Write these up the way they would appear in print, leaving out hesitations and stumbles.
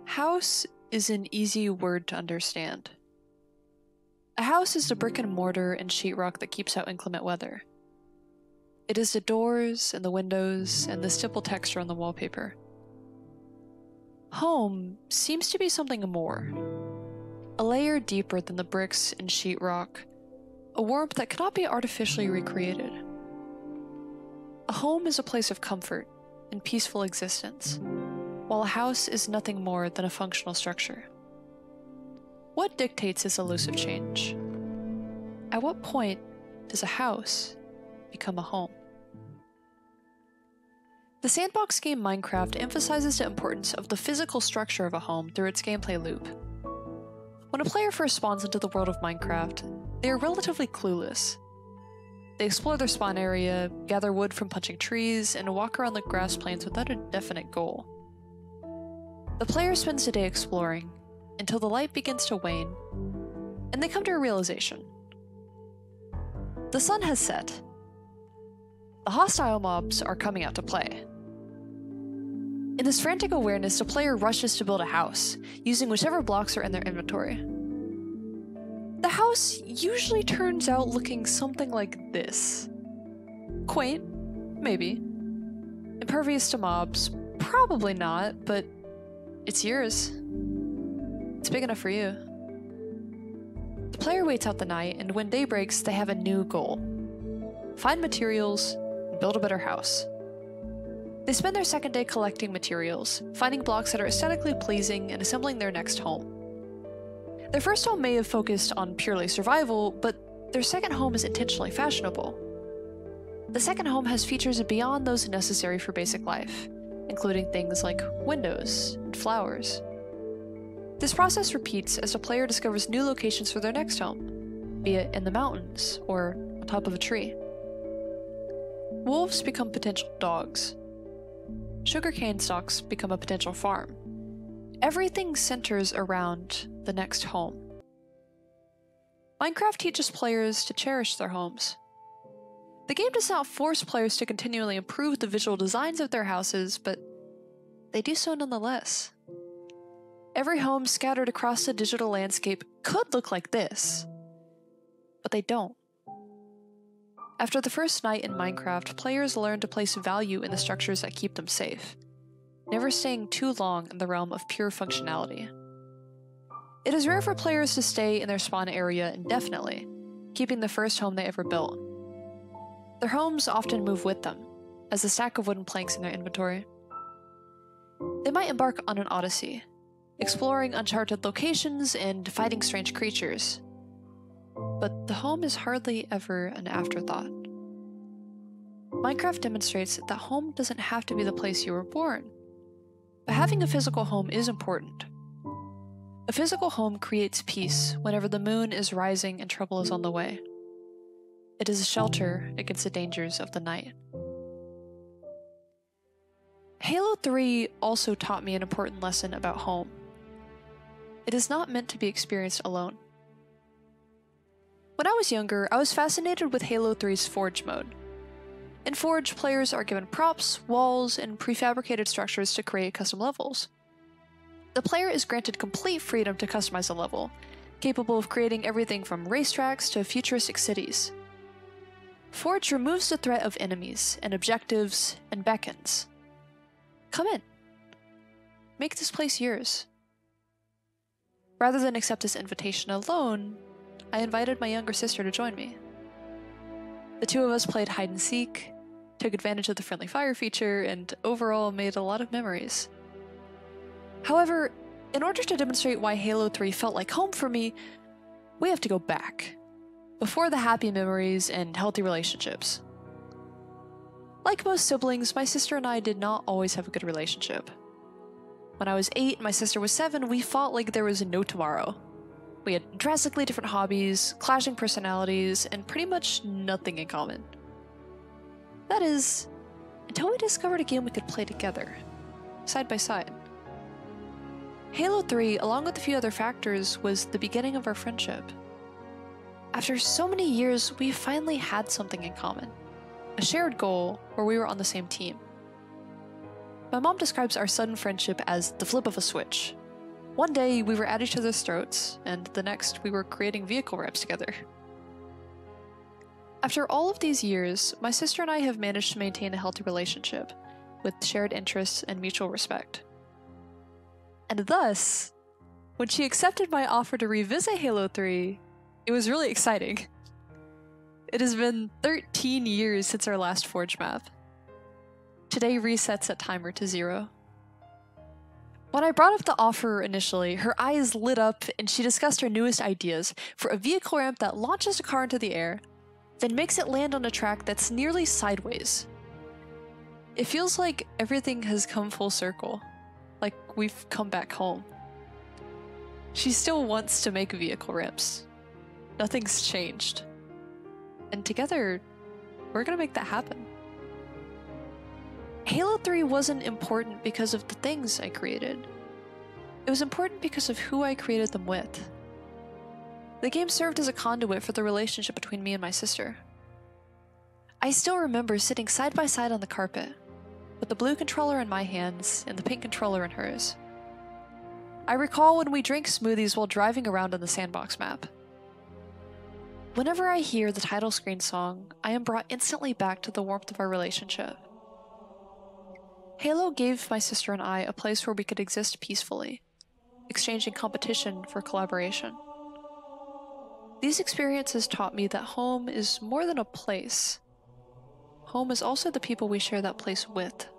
House is an easy word to understand. A house is the brick and mortar and sheetrock that keeps out inclement weather. It is the doors and the windows and the stipple texture on the wallpaper. Home seems to be something more. A layer deeper than the bricks and sheetrock, a warmth that cannot be artificially recreated. A home is a place of comfort and peaceful existence, while a house is nothing more than a functional structure. What dictates this elusive change? At what point does a house become a home? The sandbox game Minecraft emphasizes the importance of the physical structure of a home through its gameplay loop. When a player first spawns into the world of Minecraft, they are relatively clueless. They explore their spawn area, gather wood from punching trees, and walk around the grass plains without a definite goal. The player spends the day exploring, until the light begins to wane, and they come to a realization. The sun has set. The hostile mobs are coming out to play. In this frantic awareness, the player rushes to build a house, using whichever blocks are in their inventory. The house usually turns out looking something like this. Quaint, maybe. Impervious to mobs, probably not, but it's yours. It's big enough for you. The player waits out the night, and when day breaks, they have a new goal. Find materials, and build a better house. They spend their second day collecting materials, finding blocks that are aesthetically pleasing, and assembling their next home. Their first home may have focused on purely survival, but their second home is intentionally fashionable. The second home has features beyond those necessary for basic life, including things like windows and flowers. This process repeats as the player discovers new locations for their next home, be it in the mountains or on top of a tree. Wolves become potential dogs. Sugarcane stalks become a potential farm. Everything centers around the next home. Minecraft teaches players to cherish their homes. The game does not force players to continually improve the visual designs of their houses, but they do so nonetheless. Every home scattered across the digital landscape could look like this, but they don't. After the first night in Minecraft, players learn to place value in the structures that keep them safe, never staying too long in the realm of pure functionality. It is rare for players to stay in their spawn area indefinitely, keeping the first home they ever built. Their homes often move with them, as a stack of wooden planks in their inventory. They might embark on an odyssey, exploring uncharted locations and fighting strange creatures. But the home is hardly ever an afterthought. Minecraft demonstrates that home doesn't have to be the place you were born, but having a physical home is important. A physical home creates peace whenever the moon is rising and trouble is on the way. It is a shelter against the dangers of the night. Halo 3 also taught me an important lesson about home. It is not meant to be experienced alone. When I was younger, I was fascinated with Halo 3's Forge mode. In Forge, players are given props, walls, and prefabricated structures to create custom levels. The player is granted complete freedom to customize a level, capable of creating everything from racetracks to futuristic cities. Forge removes the threat of enemies and objectives and beckons. Come in. Make this place yours. Rather than accept this invitation alone, I invited my younger sister to join me. The two of us played hide and seek, took advantage of the friendly fire feature, and overall made a lot of memories. However, in order to demonstrate why Halo 3 felt like home for me, we have to go back, before the happy memories and healthy relationships. Like most siblings, my sister and I did not always have a good relationship. When I was 8 and my sister was 7, we fought like there was no tomorrow. We had drastically different hobbies, clashing personalities, and pretty much nothing in common. That is, until we discovered a game we could play together, side by side. Halo 3, along with a few other factors, was the beginning of our friendship. After so many years, we finally had something in common. A shared goal where we were on the same team. My mom describes our sudden friendship as the flip of a switch. One day we were at each other's throats, and the next we were creating vehicle ramps together. After all of these years, my sister and I have managed to maintain a healthy relationship, with shared interests and mutual respect. And thus, when she accepted my offer to revisit Halo 3, it was really exciting. It has been 13 years since our last Forge map. Today resets that timer to 0. When I brought up the offer initially, her eyes lit up and she discussed her newest ideas for a vehicle ramp that launches a car into the air, then makes it land on a track that's nearly sideways. It feels like everything has come full circle, like we've come back home. She still wants to make vehicle ramps. Nothing's changed. And together, we're gonna make that happen. Halo 3 wasn't important because of the things I created. It was important because of who I created them with. The game served as a conduit for the relationship between me and my sister. I still remember sitting side by side on the carpet, with the blue controller in my hands and the pink controller in hers. I recall when we drank smoothies while driving around on the sandbox map. Whenever I hear the title screen song, I am brought instantly back to the warmth of our relationship. Halo gave my sister and I a place where we could exist peacefully, exchanging competition for collaboration. These experiences taught me that home is more than a place. Home is also the people we share that place with.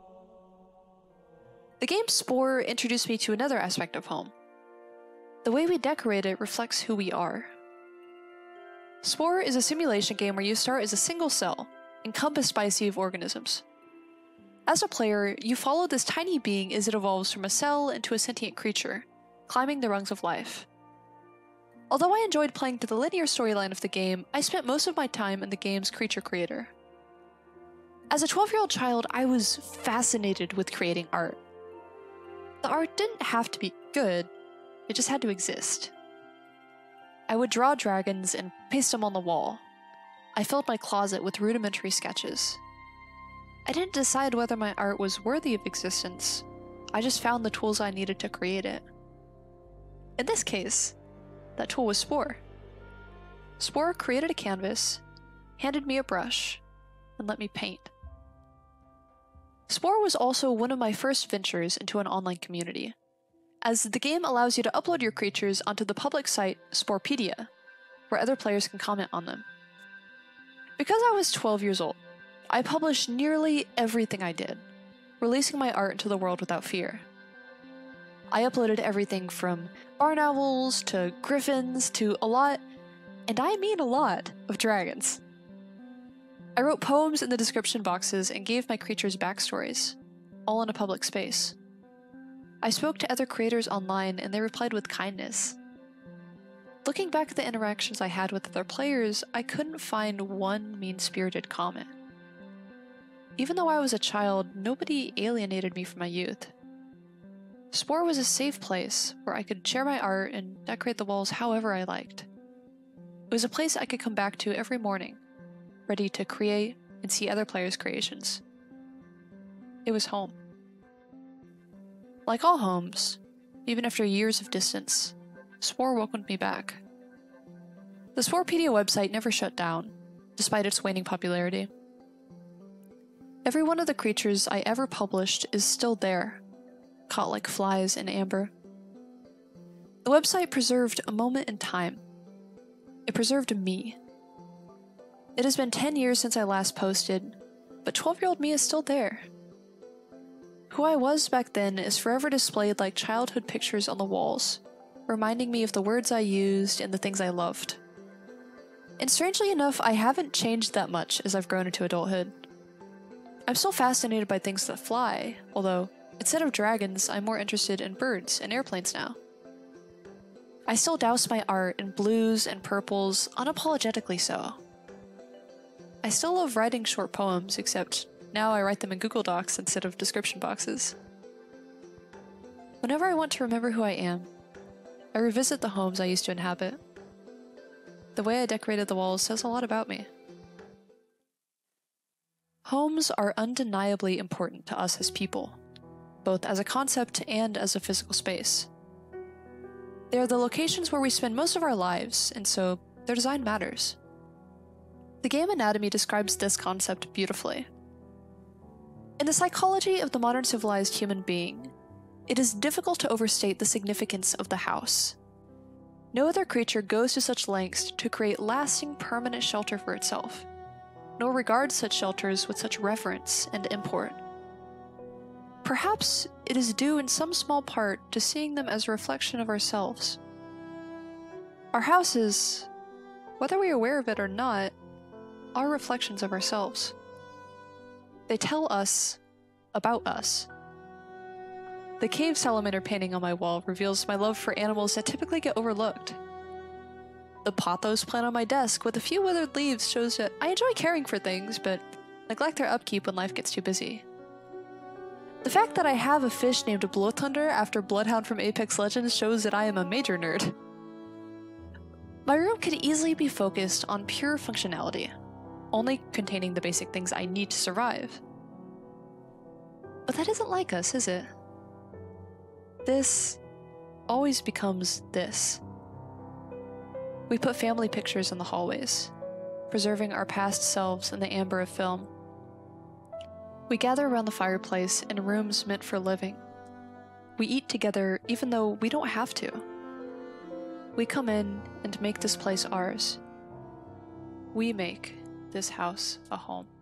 The game Spore introduced me to another aspect of home. The way we decorate it reflects who we are. Spore is a simulation game where you start as a single cell, encompassed by a sea of organisms. As a player, you follow this tiny being as it evolves from a cell into a sentient creature, climbing the rungs of life. Although I enjoyed playing through the linear storyline of the game, I spent most of my time in the game's creature creator. As a 12-year-old child, I was fascinated with creating art. The art didn't have to be good, it just had to exist. I would draw dragons and paste them on the wall. I filled my closet with rudimentary sketches. I didn't decide whether my art was worthy of existence, I just found the tools I needed to create it. In this case, that tool was Spore. Spore created a canvas, handed me a brush, and let me paint. Spore was also one of my first ventures into an online community, as the game allows you to upload your creatures onto the public site Sporepedia, where other players can comment on them. Because I was 12 years old, I published nearly everything I did, releasing my art into the world without fear. I uploaded everything from barn owls to griffins to a lot, and I mean a lot, of dragons. I wrote poems in the description boxes and gave my creatures backstories, all in a public space. I spoke to other creators online and they replied with kindness. Looking back at the interactions I had with other players, I couldn't find one mean-spirited comment. Even though I was a child, nobody alienated me from my youth. Spore was a safe place where I could share my art and decorate the walls however I liked. It was a place I could come back to every morning, ready to create and see other players' creations. It was home. Like all homes, even after years of distance, Spore welcomed me back. The Sporepedia website never shut down, despite its waning popularity. Every one of the creatures I ever published is still there, caught like flies in amber. The website preserved a moment in time. It preserved me. It has been 10 years since I last posted, but 12-year-old me is still there. Who I was back then is forever displayed like childhood pictures on the walls, reminding me of the words I used and the things I loved. And strangely enough, I haven't changed that much as I've grown into adulthood. I'm still fascinated by things that fly, although instead of dragons, I'm more interested in birds and airplanes now. I still douse my art in blues and purples, unapologetically so. I still love writing short poems, except now I write them in Google Docs instead of description boxes. Whenever I want to remember who I am, I revisit the homes I used to inhabit. The way I decorated the walls says a lot about me. Homes are undeniably important to us as people, both as a concept and as a physical space. They are the locations where we spend most of our lives, and so their design matters. The game Anatomy describes this concept beautifully. In the psychology of the modern civilized human being, it is difficult to overstate the significance of the house. No other creature goes to such lengths to create lasting, permanent shelter for itself, nor regards such shelters with such reverence and import. Perhaps it is due in some small part to seeing them as a reflection of ourselves. Our houses, whether we are aware of it or not, are reflections of ourselves. They tell us about us. The cave salamander painting on my wall reveals my love for animals that typically get overlooked. The pothos plant on my desk with a few withered leaves shows that I enjoy caring for things, but neglect their upkeep when life gets too busy. The fact that I have a fish named Blowthunder after Bloodhound from Apex Legends shows that I am a major nerd. My room could easily be focused on pure functionality, only containing the basic things I need to survive. But that isn't like us, is it? This always becomes this. We put family pictures in the hallways, preserving our past selves in the amber of film. We gather around the fireplace in rooms meant for living. We eat together even though we don't have to. We come in and make this place ours. We make this house a home.